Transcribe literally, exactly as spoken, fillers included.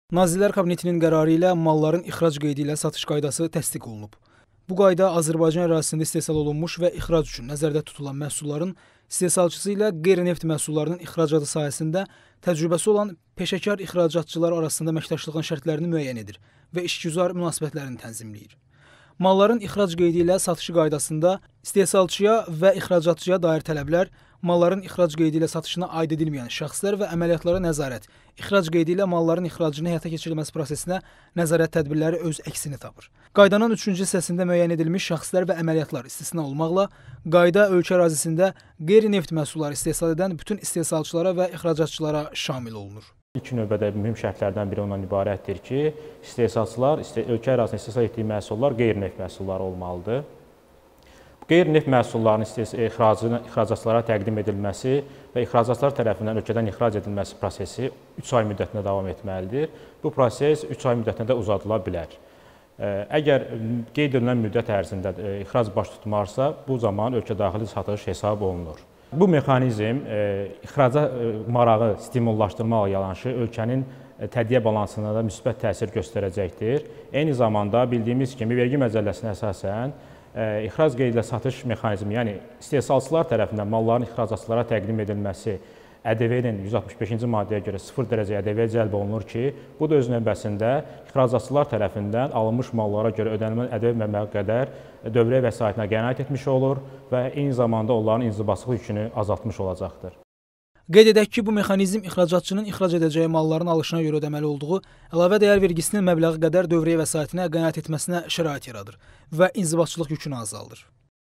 Nazirlər Kabinetinin qərarı ilə malların ixrac qeydi ilə satış qaydası təsdiq olunub. Bu qayda Azərbaycan ərazisində istehsal olunmuş və ixrac üçün nəzərdə tutulan məhsulların istehsalçısı ilə qeyri-neft məhsullarının ixracatı sahəsində təcrübəsi olan peşəkar ixracatçılar arasında əməkdaşlığın şərtlərini müəyyən edir və işgüzar münasibətlərini tənzimləyir. Malların ixrac qeydi ilə satışı qaydasında istehsalçıya və ixracatçıya dair tələblər, malların ixrac qeydi ilə satışına aid edilməyən şəxslər və əməliyyatlara nəzarət, ixrac qeydi ilə malların ixracının həyata keçirilməsi prosesinə nəzarət tədbirləri öz əksini tapır. Qaydanın üçüncü hissəsində müəyyən edilmiş şəxslər və əməliyyatlar istisna olmaqla, qayda ölkə ərazisində qeyri-neft məhsulları istehsal edən bütün istehsalçılara və ixracatçılara şamil olunur. İlk növbədə mühüm şərtlərdən biri ondan ibarətdir ki, istehsalçılar ölkə ərazisində istehsal etdiyi məhsullar qeyri-neft məhsulları olmalıdır. Qeyri-neft məhsullarının ixracatçılara təqdim edilməsi və ixracatçılar tərəfindən ölkədən ixrac edilməsi prosesi üç ay müddətində davam etməlidir. Bu proses üç ay müddətində uzadıla bilər. Əgər qeyd edilən müddət ərzində ixrac baş tutmarsa, bu zaman ölkə daxili satış hesab olunur. Bu mexanizm ixraca marağı stimullaşdırmaqla yanaşı ölkənin tədqiq balansına da müsbət təsir göstərəcəkdir. Eyni zamanda bildiyimiz kimi vergi məcəlləsinə əsasən ixrac qeydi ilə satış mexanizmi, yəni istehsalçılar tərəfindən malların ixracatçılara təqdim edilməsi Ə D V-nin yüz altmış beşinci maddəyə görə sıfır dərəcə Ə D V cəlb olunur ki, bu da öz növbəsində ixracatçılar tərəfindən alınmış mallara görə ödənilən Ə D V məbləği qədər dövriyyə vəsaitinə qənaət etmiş olur və eyni zamanda onların inzibaçılıq yükünü azaltmış olacaqdır. Qeyd edək ki, bu mexanizm ixracatçının ixrac edəcəyi malların alışına görə ödəməli olduğu əlavə dəyər vergisinin məbləği qədər dövriyyə vəsaitinə qənaət etməsinə şərait yaradır və inzibaçılıq yükünü azaldır.